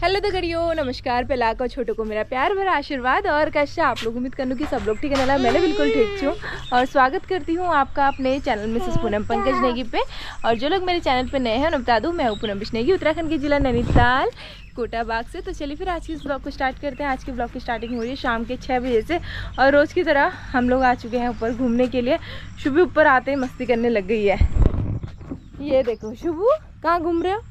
Hello दगड़ियों, नमस्कार। पहला को छोटों को मेरा प्यार भरा आशीर्वाद और कैसे आप लोग। उम्मीद करूँ कि सब लोग ठीक है ना। मैं बिल्कुल ठीक हूँ और स्वागत करती हूँ आपका अपने चैनल मिसेस पूनम पंकज नेगी पे। और जो लोग मेरे चैनल पे नए हैं उन्हें बता दूँ, मैं हूँ पूनम नेगी, उत्तराखंड के जिला नैनीताल कोटा बाग से। तो चलिए फिर आज की इस ब्लॉग को स्टार्ट करते हैं। आज के ब्लॉग की स्टार्टिंग हो रही है शाम के 6 बजे से और रोज़ की तरह हम लोग आ चुके हैं ऊपर घूमने के लिए। शुभू ऊपर आते ही मस्ती करने लग गई है। ये देखो शुभू, कहाँ घूम रहे हो?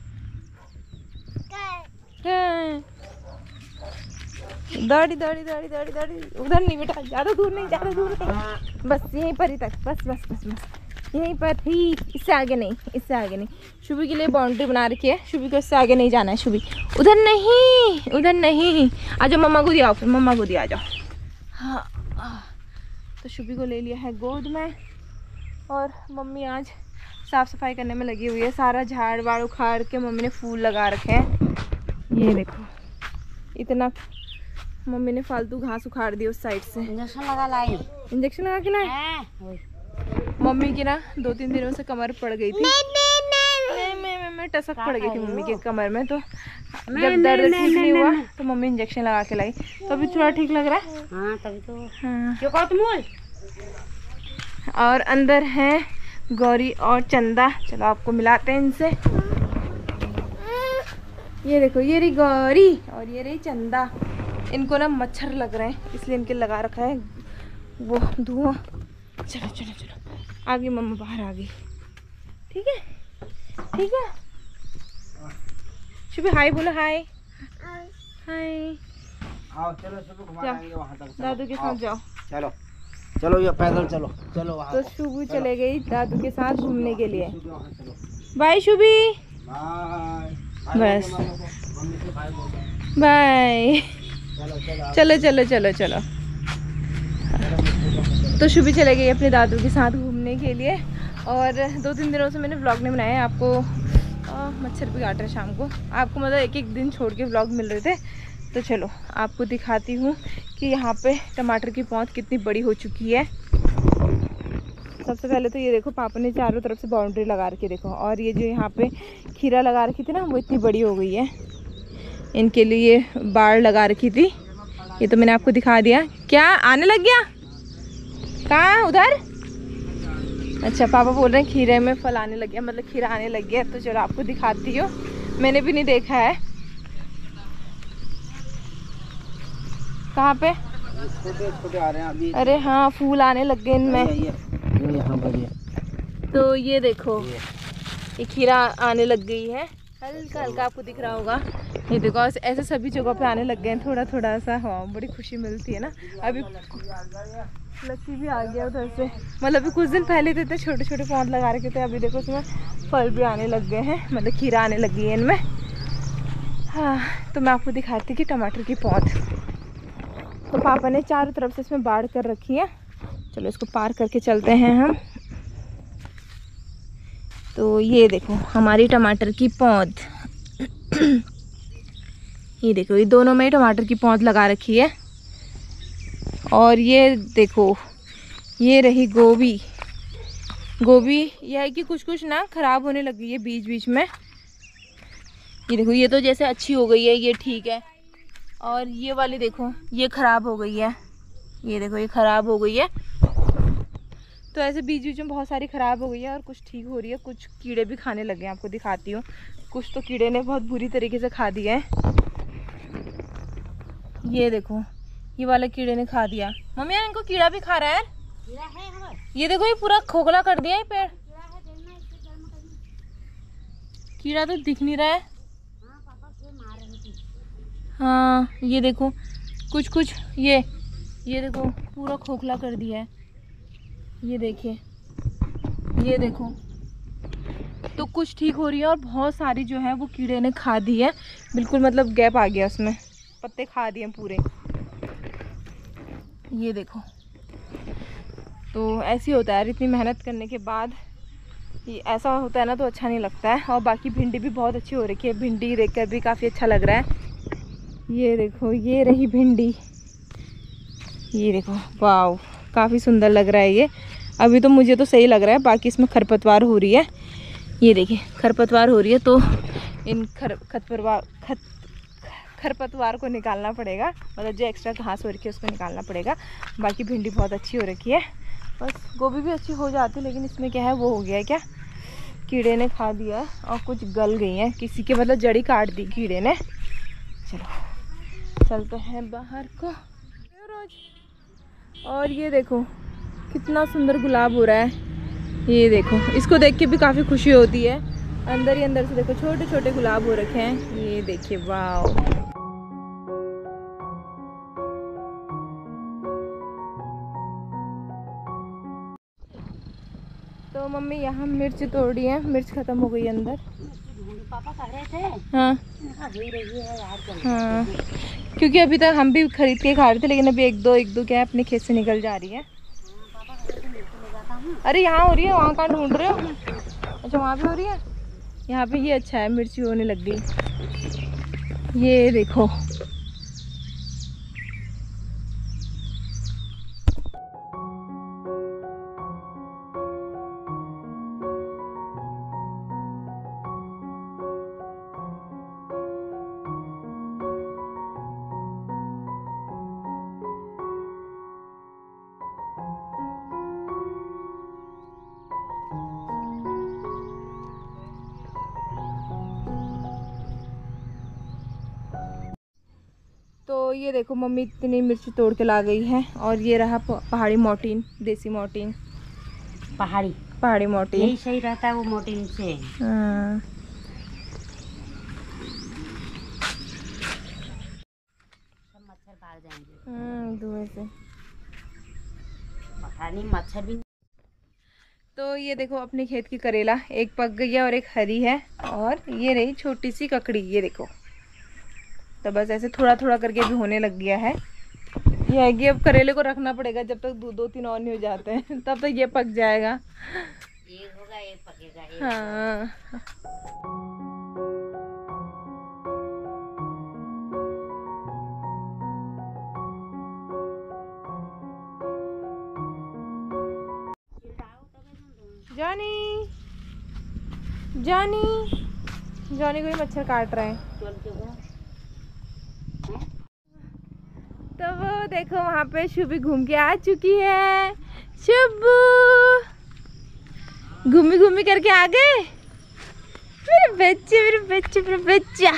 दौड़ी दौड़ी दौड़ी दौड़ी दौड़ी। उधर नहीं बेटा, ज़्यादा दूर नहीं, ज़्यादा दूर नहीं, बस यहीं पर ही तक, बस बस बस बस यहीं पर ही, इससे आगे नहीं, इससे आगे नहीं। शुभी के लिए बाउंड्री बना रखी है, शुभी को इससे आगे नहीं जाना है। शुभी उधर नहीं, उधर नहीं। आ जाओ, मम्मा को दिया, फिर मम्मा को दिया, आ जाओ। हाँ, तो शुभी को ले लिया है गोद में और मम्मी आज साफ़ सफाई करने में लगी हुई है। सारा झाड़ वाड़ उखाड़ के मम्मी ने फूल लगा रखे हैं। ये देखो, इतना मम्मी ने फालतू घास उखाड़ दी उस साइड से। इंजेक्शन लगा लाई, इंजेक्शन लगा के लाए। मम्मी की ना 2-3 दिनों से कमर पड़ गई थी। मैं टसक पड़ गई थी मम्मी के कमर में। तो जब दर्द ठीक नहीं हुआ तो मम्मी इंजेक्शन लगा के लाई, तो अभी थोड़ा ठीक लग रहा है। हाँ, तभी तो। हाँ। क्यों कहो तुम? और अंदर है गौरी और चंदा। चलो आपको मिलाते हैं इनसे। ये देखो, ये रही गौरी और ये रही चंदा। इनको ना मच्छर लग रहे हैं इसलिए इनके लगा रखा है वो धुआं। चलो चलो चलो, आ गई मम्मा, बाहर आ गई। ठीक है, ठीक है। शुभी हाय बोलो, हाय हाय। आओ चलो, शुभ घुमा देंगे वहां तक। दादू के साथ जाओ। चलो चलो, ये पैदल चलो, चलो वहां। तो शुभी चले गई दादू के साथ घूमने के लिए। बाय शुभी, बस बाय। चलो चलो चलो चलो। तो शुभी चले गई अपने दादू के साथ घूमने के लिए। और 2-3 दिनों से मैंने व्लॉग नहीं बनाया। आपको मच्छर भी काट रहे शाम को, आपको मतलब एक दिन छोड़ के व्लॉग मिल रहे थे। तो चलो आपको दिखाती हूँ कि यहाँ पे टमाटर की पौध कितनी बड़ी हो चुकी है। सबसे पहले तो ये देखो, पापा ने चारों तरफ से बाउंड्री लगा रखी, देखो। और ये जो यहाँ पे खीरा लगा रखी थी ना, वो इतनी बड़ी हो गई है। इनके लिए बाड़ लगा रखी थी, ये तो मैंने आपको दिखा दिया। क्या आने लग गया? कहाँ? उधर? अच्छा, पापा बोल रहे हैं खीरे में फल आने लग गया, मतलब खीरा आने लग गया। तो चलो आपको दिखाती हूँ, मैंने भी नहीं देखा है। कहाँ पे? छोटे छोटे आ रहे हैं अभी। अरे हाँ, फूल आने लग गए इनमें। ये यहाँ पर ये। तो ये देखो, ये खीरा आने लग गई है, हल्का हल्का आपको दिख रहा होगा। ये देखो, ऐसे सभी जगह पे आने लग गए हैं थोड़ा थोड़ा सा। हाँ, बड़ी खुशी मिलती है ना। अभी लक्की भी आ गया उधर से, मतलब अभी कुछ दिन पहले तो इतने छोटे छोटे पौध लगा रखे थे, अभी देखो उसमें फल भी आने लग गए हैं, मतलब खीरा आने लग गई है इनमें। हाँ, तो मैं आपको दिखाती कि टमाटर की पौध। तो पापा ने चारों तरफ से इसमें बाड़ कर रखी है। चलो इसको पार करके चलते हैं हम। तो ये देखो हमारी टमाटर की पौध। ये देखो, ये दोनों में टमाटर की पौध लगा रखी है। और ये देखो, ये रही गोभी। गोभी यह है कि कुछ कुछ ना ख़राब होने लगी है बीच बीच में। ये देखो, ये तो जैसे अच्छी हो गई है, ये ठीक है। और ये वाली देखो, ये ख़राब हो गई है। ये देखो, ये ख़राब हो गई है। तो ऐसे बीच बीच में बहुत सारी ख़राब हो गई है और कुछ ठीक हो रही है। कुछ कीड़े भी खाने लगे हैं, आपको दिखाती हूँ। कुछ तो कीड़े ने बहुत बुरी तरीके से खा दिया है। ये देखो, ये वाला कीड़े ने खा दिया। मम्मी यार, इनको कीड़ा भी खा रहा है। ये देखो, ये पूरा खोखला कर दिया है पेड़। कीड़ा तो दिख नहीं रहा है। हाँ, ये देखो, कुछ कुछ ये देखो पूरा खोखला कर दिया है। ये देखिए, ये देखो। तो कुछ ठीक हो रही है और बहुत सारी जो है वो कीड़े ने खा दी है। बिल्कुल मतलब गैप आ गया उसमें, पत्ते खा दिए पूरे। ये देखो, तो ऐसे होता है इतनी मेहनत करने के बाद। ये ऐसा होता है ना तो अच्छा नहीं लगता है। और बाकी भिंडी भी बहुत अच्छी हो रखी है, भिंडी देखकर भी काफ़ी अच्छा लग रहा है। ये देखो, ये रही भिंडी। ये देखो, वाव, काफ़ी सुंदर लग रहा है ये। अभी तो मुझे तो सही लग रहा है, बाकी इसमें खरपतवार हो रही है। ये देखिए, खरपतवार हो रही है। तो इन खरपतवार को निकालना पड़ेगा, मतलब जो एक्स्ट्रा घास हो रखी है उसको निकालना पड़ेगा। बाकी भिंडी बहुत अच्छी हो रखी है, बस गोभी भी अच्छी हो जाती, लेकिन इसमें क्या है वो हो गया है क्या, कीड़े ने खा दिया है और कुछ गल गई हैं, किसी के मतलब जड़ी काट दी कीड़े ने। चलो चलते हैं बाहर को। और ये देखो कितना सुंदर गुलाब हो रहा है, ये देखो, इसको देख के भी काफ़ी खुशी होती है। अंदर ही अंदर से देखो छोटे छोटे गुलाब हो रखे हैं, ये देखिए वाह। तो मम्मी यहाँ मिर्च तोड़ी है, मिर्च खत्म हो गई अंदर। पापा कह रहे थे हाँ हो रही है यार, हाँ, क्योंकि अभी तक हम भी खरीद के खा रहे थे, लेकिन अभी एक दो क्या है अपने खेत से निकल जा रही है। अरे यहाँ हो रही है, वहाँ कहाँ ढूंढ रहे हो? अच्छा वहाँ पे हो रही है, यहाँ पे ये अच्छा है, मिर्ची होने लग गई, ये देखो। तो ये देखो मम्मी इतनी मिर्ची तोड़ के ला गई है, और ये रहा पहाड़ी मोटीन, देसी मोटीन, पहाड़ी मोटीन, यही सही रहता है वो मोटीन से। हाँ। सब मच्छर भाग जाएंगे धुएं से। पहाड़ी मच्छर भी। तो ये देखो अपने खेत की करेला, एक पक गई है और एक हरी है, और ये रही छोटी सी ककड़ी, ये देखो। तो बस ऐसे थोड़ा थोड़ा करके भी होने लग गया है। ये है कि अब करेले को रखना पड़ेगा जब तक दो तीन और नहीं हो जाते हैं, तब तक ये पक जाएगा। एक होगा एक पकेगा एक। हाँ जॉनी जॉनी जॉनी को ही मच्छर काट रहे हैं। तो वो देखो वहाँ पे शुभी घूम के आ चुकी है। शुभू घूमी घूमी करके आ गए, मेरे बच्चे मेरे बच्चे मेरे बच्चा।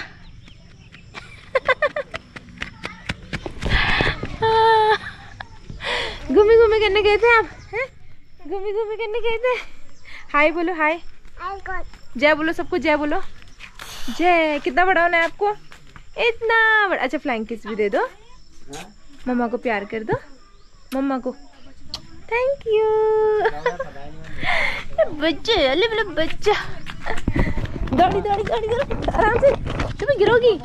घूमी घूमी करने गए थे आप, हैं? घूमी घूमी करने गए थे। हाय बोलो, हाय जय बोलो, सबको जय बोलो, जय। कितना बड़ा होना है आपको? इतना बड़ा। अच्छा फ्लाइंग किस भी दे दो, मम्मा को प्यार कर दो, मम्मा को थैंक यू। बच्चे अले बोलो बच्चा, दौड़ी दौड़ी दौड़ी दौड़ी आराम से, तुम्हें गिरोगी।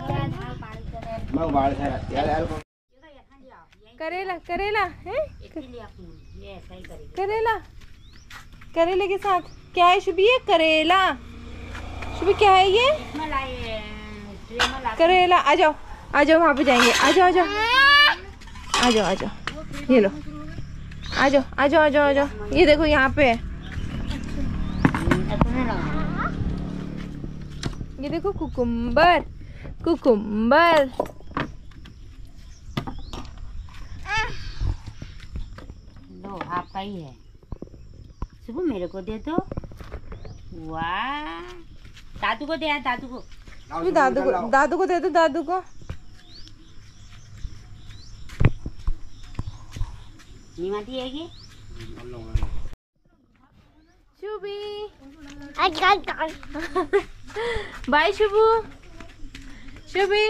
करेला करेला है, करेला करेले के साथ क्या है शुभी? ये करेला शुभी क्या है ये? करेला। आ जाओ आ जाओ, वहाँ पे जाएंगे, आ जाओ आ जाओ आ जाओ आ जाओ, ये लो, आ जाओ आ जाओ आ जाओ आ जाओ। ये देखो यहाँ पे है, ये देखो कुकुम्बर कुकुम्बर। लो आपका ही है, सुबह मेरे को दे दो। वाह, दादू को दे, दादू को, दादू को दे दो, दादू को। नीमाती है ये शुभी बाय शुभू, शुभी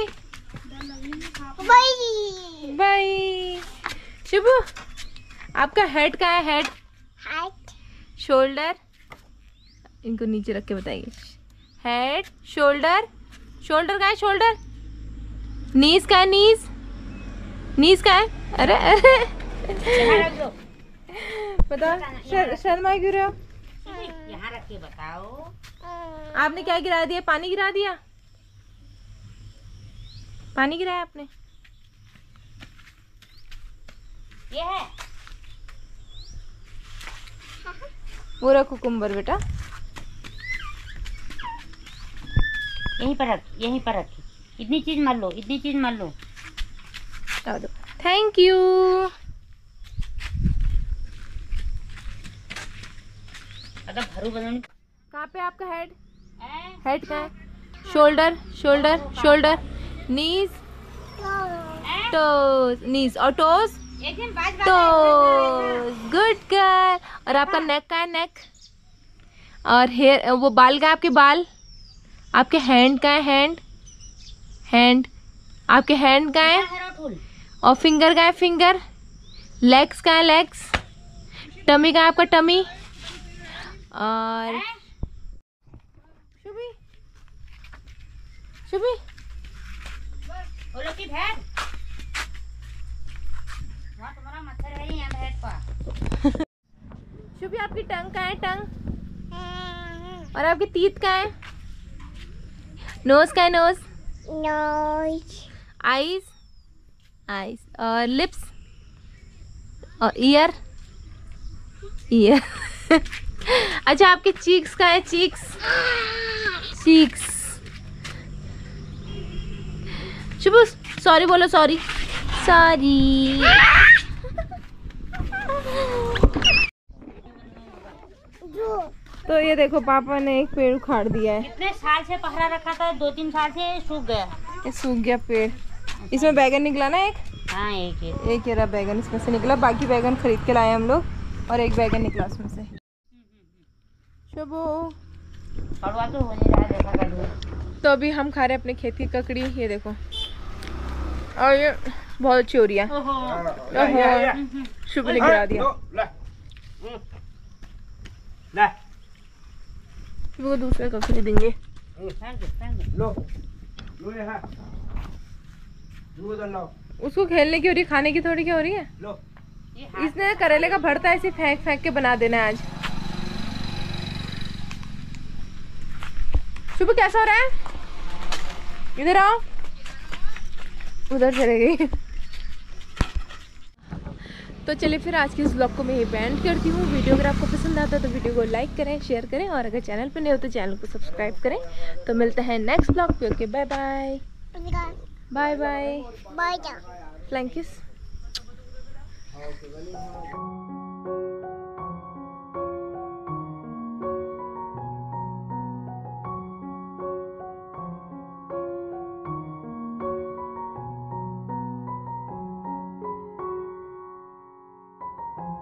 बाय। शुभू आपका हेड कहाँ है? हेड शोल्डर, इनको नीचे रख के बताइए। हेड शोल्डर, शोल्डर कहाँ है? शोल्डर। नीज कहाँ है? नीज, नीज कहाँ है? अरे अरे बता, शर्मा क्यों रहे हो? यहाँ रख के बताओ। आपने क्या गिरा दिया? पानी गिरा दिया, पानी गिराया आपने। ये है पूरा कुकुम्बर बेटा, यहीं पर रख, यहीं पर रखी, इतनी चीज मत लो, इतनी चीज मत लो। Thank you. अगर भरू बदन कहाँ पे आपका हेड? हेड कहाँ है? Shoulder, shoulder, shoulder, knees, toes, knees और टोज, एक दिन बाद टोज। Good girl. और आपका नेक कहाँ है? नेक। और हेयर, वो बाल कहाँ है आपके? बाल। आपके हैंड कहाँ है? Hand, hand. आपके हैंड कहाँ है? और फिंगर कहाँ है? फिंगर। लेग्स कहाँ है? लेग्स। टमी कहाँ है आपका? टमी। और शुभी, शुभी, बोलो कि भैंस, वहाँ तुम्हारा मच्छर है यहाँ भैंस का। शुभी आपकी टंग कहाँ है? टंग। और आपकी तीत कहाँ है? नोज कहाँ है? Nose, nose, eyes, eyes. और लिप्स और ईयर, ईयर। अच्छा आपके चीक्स कहाँ है? Cheeks, cheeks. शुभू सॉरी बोलो, सॉरी, सॉरी। तो ये देखो पापा ने एक पेड़ उखाड़ दिया है। कितने साल से पहरा रखा था, 2-3 साल से सूख गया। ये सूख गया पेड़। इसमें बैगन निकला ना एक? हाँ एक एक ये रहा बैगन इसमें से निकला। बाकी बैगन खरीद के लाए हम लोग और एक बैगन निकला उसमें से। शुभू पड़वा तो हो नहीं रहा देखा कर। तो अभी हम खा रहे हैं अपने खेत की ककड़ी, ये देखो। और ये बहुत अच्छी हो रही है। शुभ ने गिरा दिया। शुभ को दूसरे ककड़ी देंगे। लो लो ये है, दूध लो। उसको खेलने की हो रही, खाने की थोड़ी क्या हो रही है। लो इसने करेले का भरता ऐसे फेंक फेंक के बना देना है आज। शुभ कैसा हो रहा है? इधर आओ, उधर चले गई। तो चलिए फिर आज की इस ब्लॉग को मैं यही एंड करती हूँ। वीडियो अगर आपको पसंद आता है तो वीडियो को लाइक करें, शेयर करें और अगर चैनल पर नहीं हो तो चैनल को सब्सक्राइब करें। तो मिलते हैं नेक्स्ट ब्लॉग पे। Okay bye bye, bye bye, bye. Flying किस।